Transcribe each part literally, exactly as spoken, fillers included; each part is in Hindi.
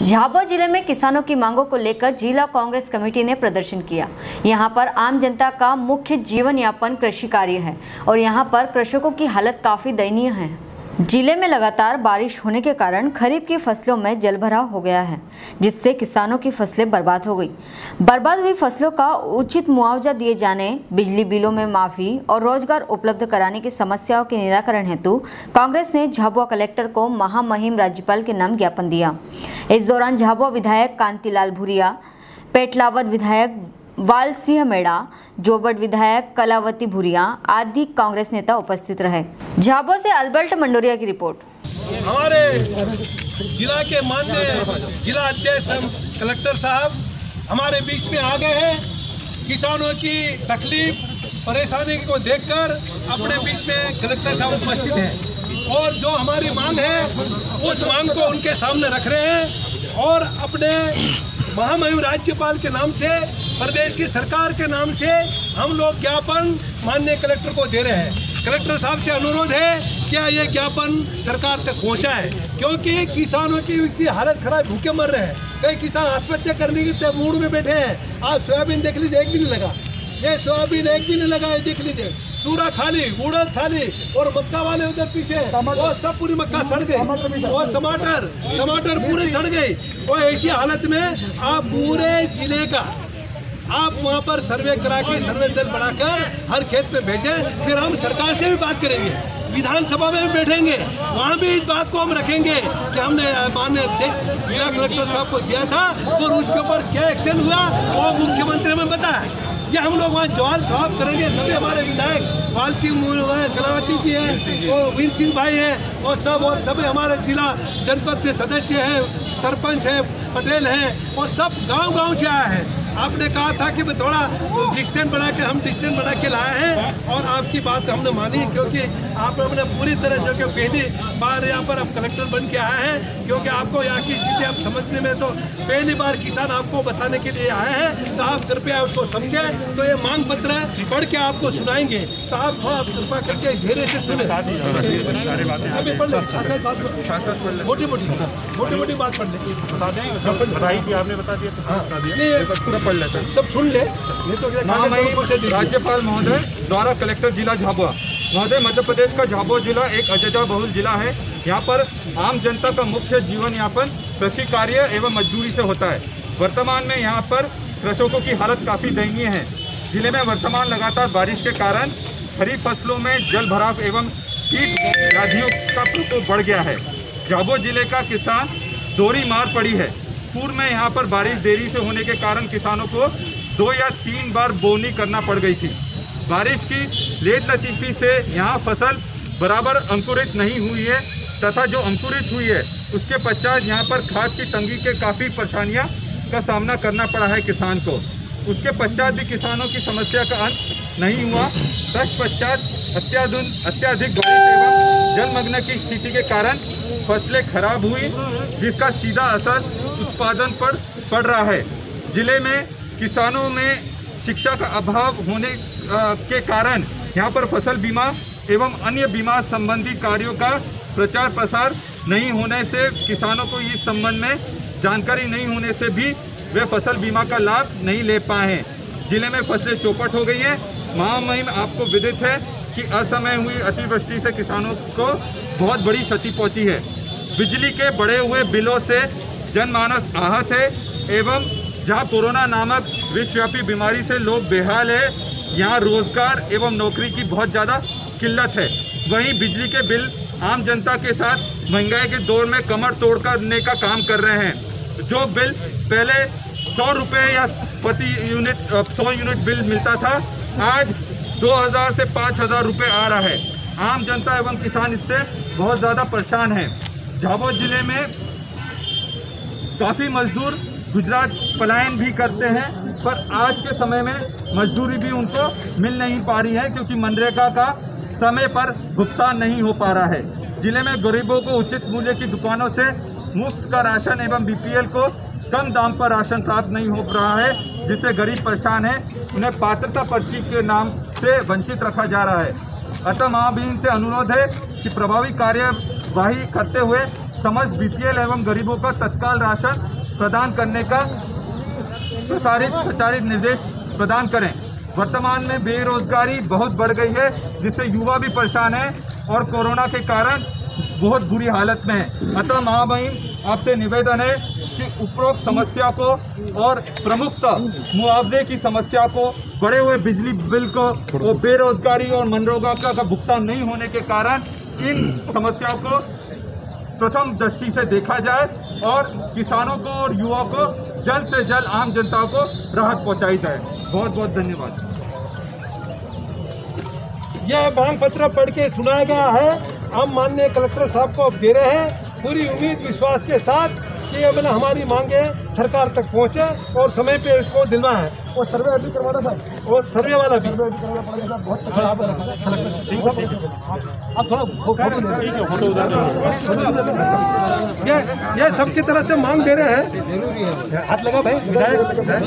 झाबुआ जिले में किसानों की मांगों को लेकर जिला कांग्रेस कमेटी ने प्रदर्शन किया। यहां पर आम जनता का मुख्य जीवन यापन कृषि कार्य है और यहां पर कृषकों की हालत काफी दयनीय है। जिले में लगातार बारिश होने के कारण खरीफ की फसलों में जलभराव हो गया है, जिससे किसानों की फसलें बर्बाद हो गई। बर्बाद हुई फसलों का उचित मुआवजा दिए जाने, बिजली बिलों में माफी और रोजगार उपलब्ध कराने की समस्याओं के निराकरण हेतु कांग्रेस ने झाबुआ कलेक्टर को महामहिम राज्यपाल के नाम ज्ञापन दिया। इस दौरान झाबुआ विधायक कांतिलाल भूरिया, पेटलावद विधायक वाल सिंह मेड़ा, जोबट विधायक कलावती भूरिया आदि कांग्रेस नेता उपस्थित रहे। झाबुआ से अल्बर्ट मंडोरिया की रिपोर्ट। हमारे जिला के माननीय जिला अध्यक्ष कलेक्टर साहब हमारे बीच में आ गए हैं। किसानों की तकलीफ परेशानी को देखकर अपने बीच में कलेक्टर साहब उपस्थित हैं और जो हमारी मांग है उस मांग को उनके सामने रख रहे हैं और अपने महामहिम राज्यपाल के नाम से, प्रदेश की सरकार के नाम से हम लोग ज्ञापन माननीय कलेक्टर को दे रहे हैं। कलेक्टर साहब से अनुरोध है क्या ये ज्ञापन सरकार तक पहुंचा है, क्योंकि किसानों की हालत खराब, भूखे मर रहे हैं। कई किसान आत्महत्या करने की मूड में बैठे हैं। आप सोयाबीन देख लीजिए, एक भी नहीं लगा। ये सोयाबीन एक भी नहीं लगा है, देख लीजिए। चूड़ा खाली, उड़द खाली और मक्का वाले उधर पीछे वो सब पूरी मक्का सड़ गई और टमाटर टमाटर पूरे सड़ गई। और ऐसी हालत में आप पूरे जिले का आप वहाँ पर सर्वे करा के सर्वे दल बढ़ाकर हर खेत में भेजें, फिर हम सरकार से भी बात करेंगे, विधानसभा में भी बैठेंगे, वहाँ भी इस बात को हम रखेंगे कि हमने माननीय जिला कलेक्टर साहब को दिया था तो उसके ऊपर क्या एक्शन हुआ वो मुख्यमंत्री ने बताया। ये हम लोग वहाँ जवाब सवाल करेंगे। सभी हमारे विधायक वाल सिंह कलावती जी हैं और वीर सिंह भाई हैं और सब और सभी हमारे जिला जनपद के सदस्य हैं, सरपंच हैं, पटेल हैं और सब गांव गांव से आए हैं। आपने कहा था कि मैं थोड़ा डिस्टेंस बना के हम डिस्टेंस बना के लाए हैं और आपकी बात हमने मानी, क्योंकि आप हमने पूरी तरह से पहली बार यहाँ पर आप कलेक्टर बन के आए हैं, क्योंकि आपको यहाँ की स्थिति आप समझने में तो पहली बार किसान आपको बताने के लिए आए हैं, तो आप कृपया उसको समझें। तो ये मांग पत्र है, पढ़ के आपको सुनाएंगे, तो आप थोड़ा कृपा करके धीरे से सुने। अभी पढ़ लें, मोटी मोटी मोटी मोटी बात पढ़ लें। आपने बता दिया पढ़ लेते हैं, सब सुन ले। नहीं तो राज्यपाल महोदय द्वारा कलेक्टर जिला झाबुआ महोदय, मध्य प्रदेश का झाबुआ जिला एक अजजा बहुल जिला है। यहाँ पर आम जनता का मुख्य जीवन यापन कृषि कार्य एवं मजदूरी से होता है। वर्तमान में यहाँ पर कृषकों की हालत काफ़ी दयनीय है। जिले में वर्तमान लगातार बारिश के कारण खरीफ फसलों में जल भराव एवं कीट व्याधियों का प्रकोप बढ़ गया है। झाबुआ जिले का किसान दोहरी मार पड़ी है। पूर्व में यहाँ पर बारिश देरी से होने के कारण किसानों को दो या तीन बार बोनी करना पड़ गई थी। बारिश की लेट लतीफ़ी से यहाँ फसल बराबर अंकुरित नहीं हुई है तथा जो अंकुरित हुई है उसके पश्चात यहाँ पर खाद की तंगी के काफ़ी परेशानियाँ का सामना करना पड़ा है किसान को। उसके पश्चात भी किसानों की समस्या का अंत नहीं हुआ। तत्पश्चात अत्याधुनिक अत्याधिक बारिश एवं जलमग्न की स्थिति के कारण फसलें खराब हुई, जिसका सीधा असर उत्पादन पर पड़ रहा है। जिले में किसानों में शिक्षा का अभाव होने के कारण यहाँ पर फसल बीमा एवं अन्य बीमा संबंधी कार्यों का प्रचार प्रसार नहीं होने से किसानों को इस संबंध में जानकारी नहीं होने से भी वे फसल बीमा का लाभ नहीं ले पाए हैं। जिले में फसलें चौपट हो गई हैं। महामहिम आपको विदित है कि असमय हुई अतिवृष्टि से किसानों को बहुत बड़ी क्षति पहुंची है। बिजली के बढ़े हुए बिलों से जनमानस आहत है एवं जहां कोरोना नामक विश्वव्यापी बीमारी से लोग बेहाल है, यहां रोजगार एवं नौकरी की बहुत ज़्यादा किल्लत है। वहीं बिजली के बिल आम जनता के साथ महंगाई के दौर में कमर तोड़ करने का काम कर रहे हैं। जो बिल पहले सौ रुपये या प्रति यूनिट सौ यूनिट बिल मिलता था, आज दो हज़ार से पाँच हज़ार रुपये आ रहा है। आम जनता एवं किसान इससे बहुत ज़्यादा परेशान हैं। झाबुआ जिले में काफ़ी मजदूर गुजरात पलायन भी करते हैं, पर आज के समय में मजदूरी भी उनको मिल नहीं पा रही है, क्योंकि मनरेगा का समय पर भुगतान नहीं हो पा रहा है। जिले में गरीबों को उचित मूल्य की दुकानों से मुफ्त का राशन एवं बीपीएल को कम दाम पर राशन प्राप्त नहीं हो रहा है, जिससे गरीब परेशान है। उन्हें पात्रता पर्ची के नाम से वंचित रखा जा रहा है। अतः महामहिम से अनुरोध है कि प्रभावी कार्यवाही करते हुए समस्त बीपीएल एवं गरीबों का तत्काल राशन प्रदान करने का प्रसारित प्रचारित निर्देश प्रदान करें। वर्तमान में बेरोजगारी बहुत बढ़ गई है, जिससे युवा भी परेशान है और कोरोना के कारण बहुत बुरी हालत में है। अतः महामहिम आपसे निवेदन है कि उपरोक्त समस्या को और प्रमुखतः मुआवजे की समस्या को, बढ़े हुए बिजली बिल को और बेरोजगारी और मनरेगा का भुगतान नहीं होने के कारण इन समस्याओं को प्रथम दृष्टि से देखा जाए और किसानों को और युवाओं को जल्द से जल्द आम जनता को राहत पहुंचाई जाए। बहुत बहुत धन्यवाद। यह मांग पत्र पढ़ के सुनाया गया है। हम माननीय कलेक्टर साहब को अब दे रहे हैं, पूरी उम्मीद विश्वास के साथ कि अब ना हमारी मांगे सरकार तक पहुंचे और समय पे इसको दिलवाएं। और सर्वे अभी करवाना साहब, और सर्वे वाला भी बहुत आप थोड़ा ये ये सबकी तरफ से मांग दे रहे हैं। हाथ लगा भाई विधायक।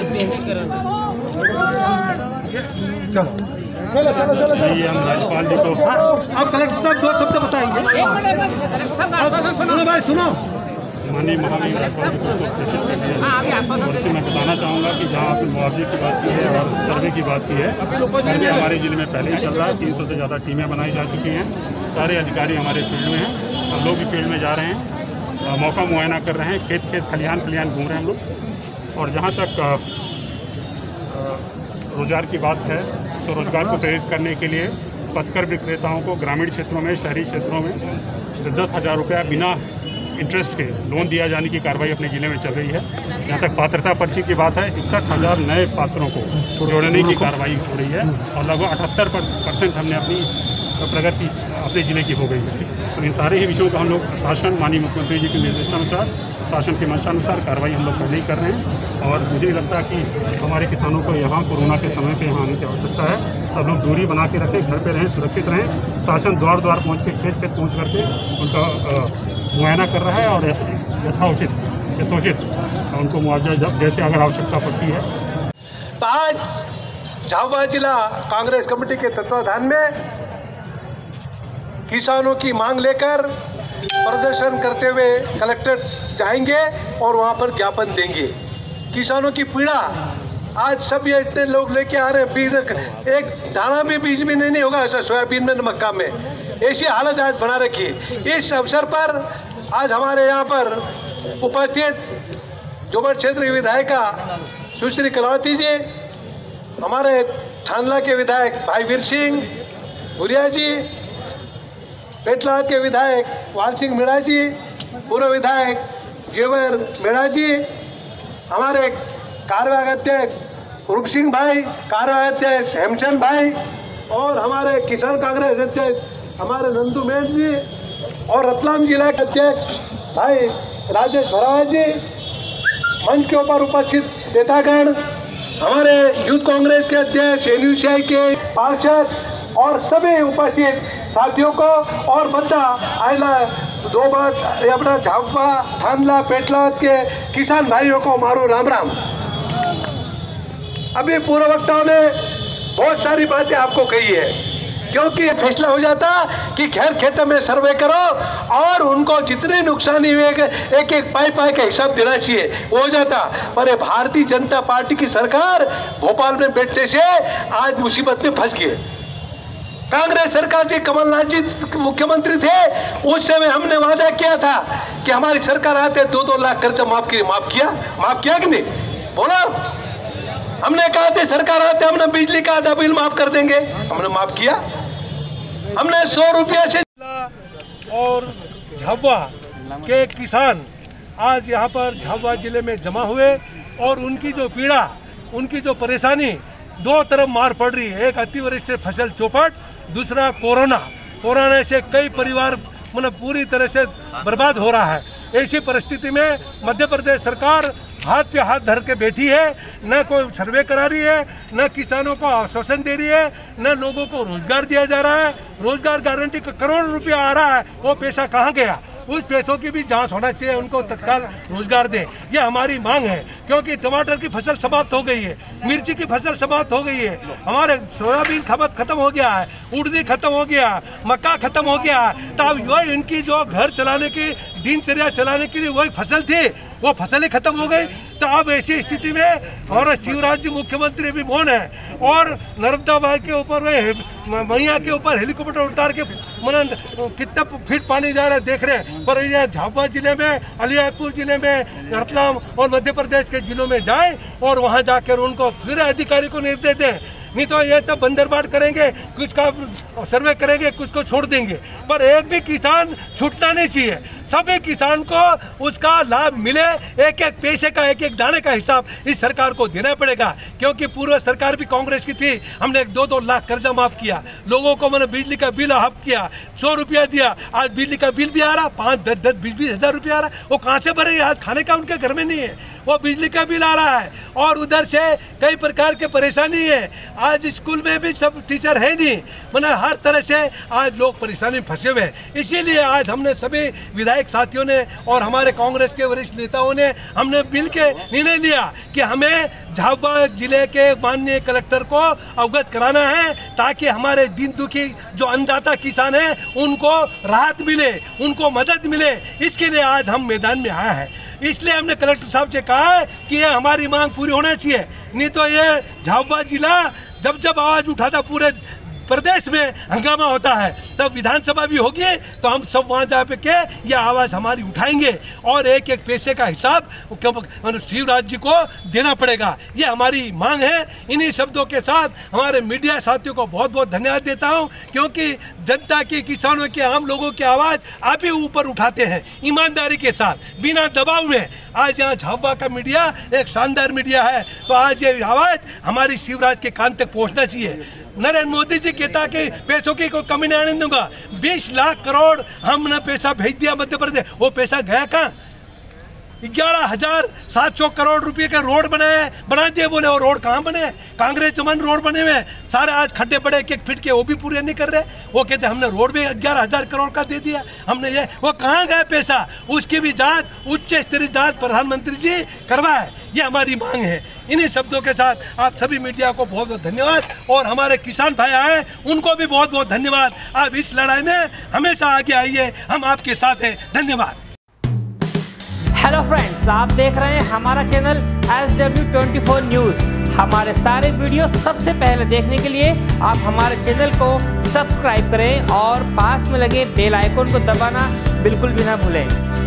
चलो चलो चलो चलो राज्यपाल जी को अब कलेक्टर साहब दो शब्द बताएंगे। सुनो भाई सुनो। माननीय महामहिम राज्यपाल जी को प्रेषित कर दिया। और इससे मैं बताना चाहूँगा कि जहाँ आपने मुआवजे की बात की है और सर्वे की बात की है, सर्वे हमारे जिले में पहले ही चल रहा है। तीन सौ से ज़्यादा टीमें बनाई जा चुकी हैं। सारे अधिकारी हमारे फील्ड में हैं, हम लोग भी फील्ड में जा रहे हैं, मौका मुआयना कर रहे हैं, खेत खेत खलिहान खलिहान घूम रहे हैं हम लोग। और जहाँ तक रोजगार की बात है, तो रोजगार को प्रेरित करने के लिए पथकर विक्रेताओं को ग्रामीण क्षेत्रों में, शहरी क्षेत्रों में दस दस हज़ार रुपया बिना इंटरेस्ट के लोन दिया जाने की कार्रवाई अपने जिले में चल रही है। यहाँ तक पात्रता पर्ची की बात है, इकसठ हज़ार नए पात्रों को जोड़ने की कार्रवाई हो रही है और लगभग अठहत्तर परसेंट हमने अपनी प्रगति अपने जिले की हो गई है। तो इन सारे ही विषयों का हम लोग शासन, माननीय मुख्यमंत्री जी के निर्देशानुसार, शासन के मंशानुसार कार्रवाई हम लोग पहले ही कर रहे हैं। और मुझे लगता है कि हमारे किसानों को यहाँ कोरोना के समय पे यहाँ आने की आवश्यकता है। सब लोग दूरी बना के रखें, घर पे रहें, सुरक्षित रहें। शासन द्वार द्वार पहुँच के, खेत खेत पहुँच करके उनका मुआयना कर रहा है और यथाउचित यथोचित उनको मुआवजा जब जैसे अगर आवश्यकता पड़ती है। तो आज झाबुआ जिला कांग्रेस कमेटी के तत्वाधान में किसानों की मांग लेकर प्रदर्शन करते हुए कलेक्टर जाएंगे और वहां पर ज्ञापन देंगे। किसानों की पीड़ा आज सब ये इतने लोग लेके आ रहे हैं, बीज एक दाना भी बीज में नहीं, नहीं होगा ऐसा सोयाबीन में, मक्का में, ऐसी हालत आज बना रखी है। इस अवसर पर आज हमारे यहाँ पर उपस्थित जोबर क्षेत्र की विधायिका सुश्री कलावती जी, हमारे थानला के विधायक भाई वीर सिंह भुरिया जी, पेटलाद के विधायक वाल सिंह मीणा जी, पूर्व विधायक जेवर मीणा जी, हमारे कार्यवाहक अध्यक्ष रूप सिंह भाई, कार्यवाहक अध्यक्ष हेमचंद भाई और हमारे किसान कांग्रेस अध्यक्ष हमारे नंदू मेन जी और रतलाम जिला के अध्यक्ष भाई राजेश भरावा जी, मंच के ऊपर उपस्थित नेतागण, हमारे यूथ कांग्रेस के अध्यक्ष, एनयूसीआई के पार्षद और सभी उपस्थित साथियों को और बच्चा आयला दो बार अपना झाबुआ, थानला, पेटलाद के किसान भाइयों को मारो राम राम। अभी पूर्व वक्ताओं ने बहुत सारी बातें आपको कही है, क्योंकि फैसला हो जाता कि खैर खेतों में सर्वे करो और उनको जितने नुकसान हुए एक एक पाई पाई का हिसाब देना चाहिए, वो हो जाता। पर भारतीय जनता पार्टी की सरकार भोपाल में बैठने से आज मुसीबत में फंस गई। कांग्रेस सरकार जी, कमलनाथ जी मुख्यमंत्री थे, उस समय हमने वादा किया था कि हमारी सरकार आते दो दो लाख कर्जा माफ किया, माफ किया माफ किया कि नहीं बोला? हमने कहा था सरकार आते हमने बिजली का आधा बिल माफ कर देंगे, हमने माफ किया। हमने सौ रुपया से और झाबुआ के किसान आज यहाँ पर झाबुआ जिले में जमा हुए और उनकी जो पीड़ा, उनकी जो परेशानी, दो तरफ मार पड़ रही है। एक अतिवृष्टि फसल चौपट, दूसरा कोरोना। कोरोना से कई परिवार मतलब पूरी तरह से बर्बाद हो रहा है। ऐसी परिस्थिति में मध्य प्रदेश सरकार हाथ पे हाथ धर के बैठी है, न कोई सर्वे करा रही है, न किसानों को आश्वासन दे रही है, न लोगों को रोजगार दिया जा रहा है। रोजगार गारंटी का करोड़ रुपया आ रहा है, वो पैसा कहाँ गया? उस पैसों की भी जांच होना चाहिए, उनको तत्काल रोजगार दे, ये हमारी मांग है। क्योंकि टमाटर की फसल समाप्त हो गई है, मिर्ची की फसल समाप्त हो गई है, हमारे सोयाबीन खपत खत्म हो गया है, उड़दी खत्म हो गया, मक्का खत्म हो गया। तो अब वही इनकी जो घर चलाने की, दिनचर्या चलाने के लिए वही फसल थी, वो फसलें खत्म हो गई। तो अब ऐसी स्थिति में हमारा शिवराज जी मुख्यमंत्री भी मौन है और नर्मदा बाग के ऊपर में मैया के ऊपर हेलीकॉप्टर उतार के मन कितना फीट पानी जा रहा है देख रहे हैं। पर ये झाबुआ जिले में, अलीराजपुर जिले में, रतलाम और मध्य प्रदेश के जिलों में जाएं और वहां जाकर उनको फिर अधिकारी को निर्देश दें। नहीं तो ये तो बंदरबाट करेंगे, कुछ का सर्वे करेंगे, कुछ को छोड़ देंगे। पर एक भी किसान छूटना नहीं चाहिए, सभी किसान को उसका लाभ मिले। एक एक पैसे का, एक एक दाने का हिसाब इस सरकार को देना पड़ेगा, क्योंकि पूर्व सरकार भी कांग्रेस की थी। हमने दो दो लाख कर्जा माफ किया, लोगों को मैंने बिजली का बिल हाफ किया, सौ रुपया दिया। आज बिजली का बिल भी आ रहा, पाँच दस दस बीस बीस हजार रुपया आ रहा। वो कहाँ से भरे? आज खाने का उनके घर में नहीं है, वो बिजली का बिल आ रहा है। और उधर से कई प्रकार के परेशानी है। आज स्कूल में भी सब टीचर है नहीं, मैंने हर तरह से आज लोग परेशानी में फंसे हुए हैं। इसीलिए आज हमने सभी विधायक साथियों ने और हमारे कांग्रेस के वरिष्ठ नेताओं ने हमने मिल के निर्णय लिया कि हमें झाबुआ जिले के माननीय कलेक्टर को अवगत कराना है, ताकि हमारे दीन दुखी जो अन्नदाता किसान हैं उनको राहत मिले, उनको मदद मिले। इसके लिए आज हम मैदान में आए हैं। इसलिए हमने कलेक्टर साहब से कहा है कि ये हमारी मांग पूरी होना चाहिए, नहीं तो ये झाबुआ जिला जब जब आवाज़ उठाता पूरे प्रदेश में हंगामा होता है, तब विधानसभा भी होगी तो हम सब वहाँ जा पे के ये आवाज़ हमारी उठाएंगे और एक एक पैसे का हिसाब शिवराज जी को देना पड़ेगा। ये हमारी मांग है। इन्हीं शब्दों के साथ हमारे मीडिया साथियों को बहुत बहुत धन्यवाद देता हूँ, क्योंकि जनता की, किसानों की, आम लोगों की आवाज़ आप ही ऊपर उठाते हैं ईमानदारी के साथ, बिना दबाव में। आज यहाँ झाबुआ का मीडिया एक शानदार मीडिया है, तो आज ये आवाज़ हमारी शिवराज के कान तक पहुँचना चाहिए। नरेंद्र मोदी जी कहता कि पैसों की कोई कमी नहीं आने दूंगा। बीस लाख करोड़ हमने पैसा भेज दिया मध्य प्रदेश, वो पैसा गया कहाँ? ग्यारह हजार सात सौ करोड़ रुपए के रोड बनाए बना दिए, बोले वो रोड कहाँ बने? कांग्रेस जमान रोड बने हुए सारे, आज खड्डे पड़े एक एक फीट के, वो भी पूरे नहीं कर रहे। वो कहते हमने रोड भी ग्यारह हजार करोड़ का दे दिया हमने, ये वो कहाँ गया पैसा? उसकी भी जांच, उच्च स्तरीय जांच प्रधानमंत्री जी करवाए, ये हमारी मांग है। इन्हीं शब्दों के साथ आप सभी मीडिया को बहुत बहुत धन्यवाद, और हमारे किसान भाई आए उनको भी बहुत बहुत धन्यवाद। आप इस लड़ाई में हमेशा आगे आइए, हम आपके साथ हैं। धन्यवाद। हेलो फ्रेंड्स, आप देख रहे हैं हमारा channel S W twenty four news. हमारे सारे वीडियो सबसे पहले देखने के लिए आप हमारे चैनल को सब्सक्राइब करें और पास में लगे बेल आइकन को दबाना बिल्कुल भी ना भूलें।